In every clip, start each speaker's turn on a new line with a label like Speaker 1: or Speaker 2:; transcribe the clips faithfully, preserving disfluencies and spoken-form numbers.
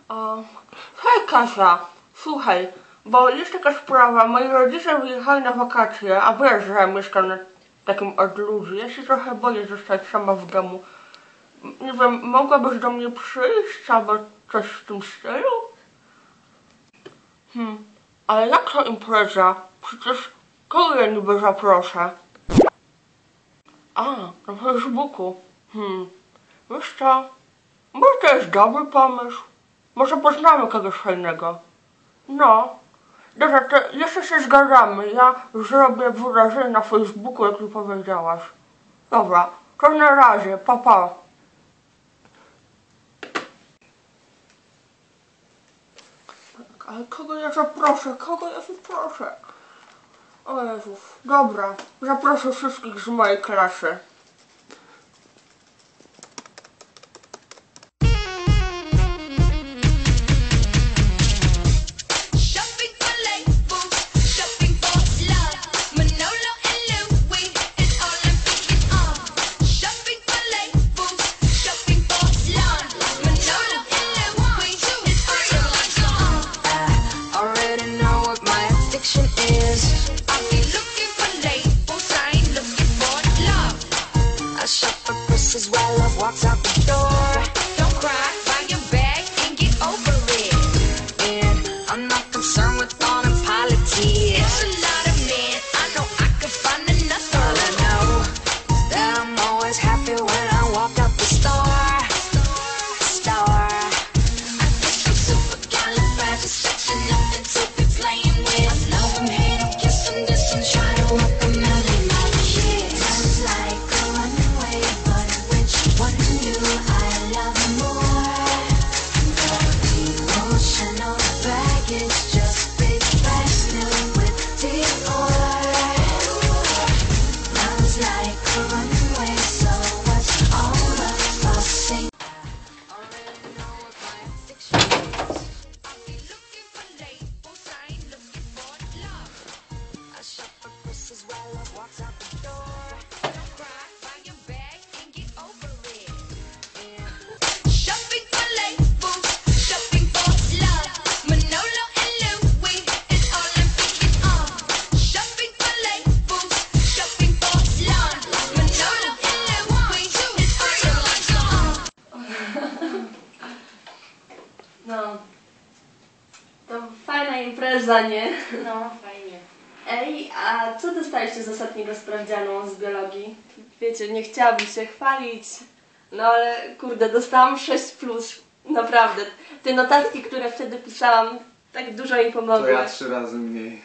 Speaker 1: Um, hej Kasia, słuchaj, bo jest taka sprawa, moi rodzice wyjechali na wakacje, a wiesz, że ja mieszkam na takim odludziu. Ja się trochę boję zostać sama w domu. Nie wiem, mogłabyś do mnie przyjść albo coś w tym stylu? Hmm, ale jak to impreza? Przecież kogo ja niby zaproszę? A, na Facebooku. Hmm, wiesz co? Może to jest dobry pomysł? Może poznamy kogoś fajnego? No. Dobra, to jeszcze się zgadzamy. Ja zrobię wyrażenie na Facebooku, jak mi powiedziałaś. Dobra, to na razie, pa pa. Ale kogo ja zaproszę? Kogo ja zaproszę? O Jezus. Dobra, zaproszę wszystkich z mojej klasy.
Speaker 2: As well love walks out the door. Don't cry, find your bag and get over it. And I'm not concerned with all the politics. It's a lot of men, I know I could find another. All I know is that I'm always happy when I walk out the store. Store. I guess I'm supercalifragistic, nothing to be playing with. I love them, hate them, kiss them, diss them, try to work them out in my shit. Sounds like a runaway, but one you I love more. The emotional baggage, just big bags filled with decor. Love's like a runaway, so what's all the fussing? Already know what my addiction is. I'll be looking for labels, I ain't looking for love. I shop for Chris as well, love walks out the door. Don't cry, find your bag and get over it. Shopping for labels, shopping for love. Manolo and Louis is all I'm thinking of. Shopping for labels, shopping for love. Manolo and Louis is all I'm thinking of.
Speaker 3: No, to fajna impreza, nie?
Speaker 4: No, fajnie.
Speaker 3: Ej, a co dostaliście z ostatniego sprawdzianu z biologii? Wiecie, nie chciałabym się chwalić, no ale kurde, dostałam sześć plus, naprawdę. Te notatki, które wtedy pisałam, tak dużo mi
Speaker 5: To
Speaker 3: pomogły.
Speaker 5: ja trzy razy mniej.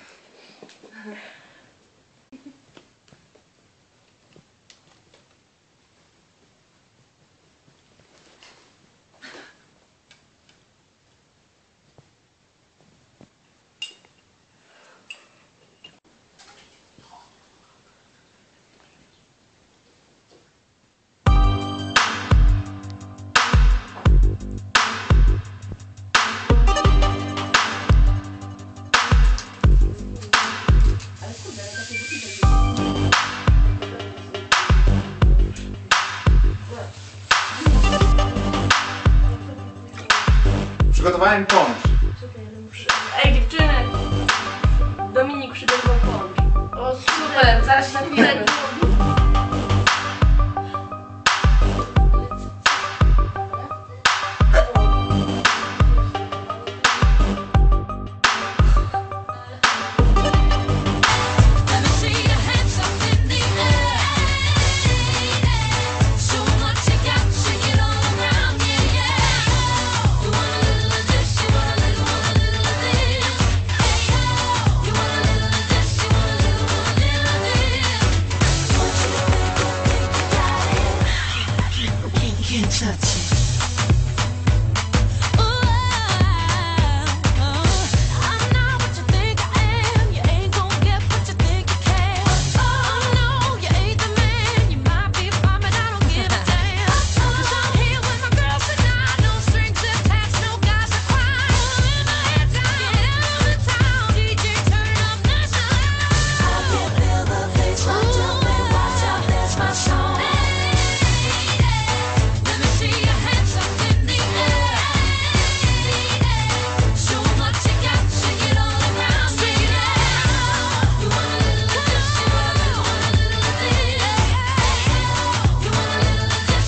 Speaker 5: Przygotowałem poncz.
Speaker 3: Ej dziewczyny! Dominik przygotował poncz.
Speaker 4: O super, zaraz na chwilę